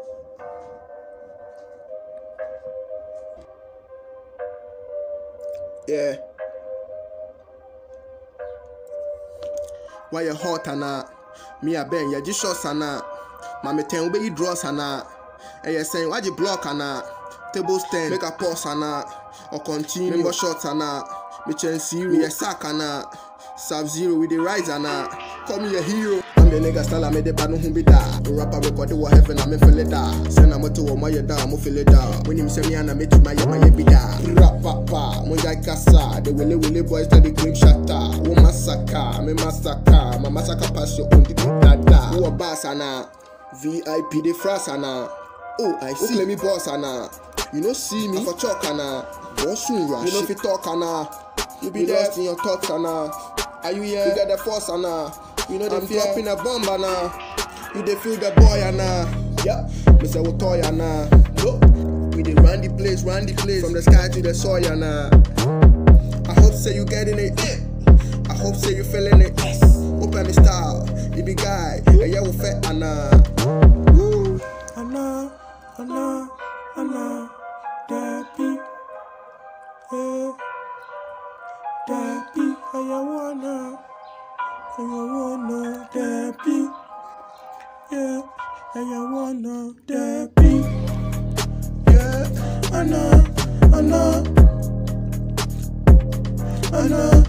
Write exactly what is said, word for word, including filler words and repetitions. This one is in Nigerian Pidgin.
Yeah. Why you hot ana? Me a ben, ya just shots ana. Mama ten we draws ana. And you saying why you block ana? Table stand, make a pause ana. Or continue, member shots ana. Me chance zero, me a sack ana. Sub zero with the rise ana. Call me a hero. I'm the nigga style I made the bad no be da. The rapper record the heaven I'm feel it da. Send a moto on my da, I'm feel it da. When him say me and I make my my be da. Rap papa, monja kasa. The willy willy boys that the cream shatter. Oh massacre, me massacre. My massacre pass your own the dada. Oh boss ana. V I P the fras ana. Oh I see. Let me boss ana. You know see me for chalk ana. Boss soon rush. You know fi talk ana. You be there in your thoughts ana. Are you here? You got the force ana. You know them dropping a bomb ana. You dey feel the boy ana. Yeah, me say we toy ana. Look, we dey run the place, run the place from the sky to the soil ana. I hope say you getting it. I hope say you feeling it. Open the style, you be guy, and yeah we fat ana. Woo, ana, ana, ana, Debbie, yeah, Debbie, I wanna. I wanna Debbie, yeah, I wanna Debbie, yeah, I know, I know, I know.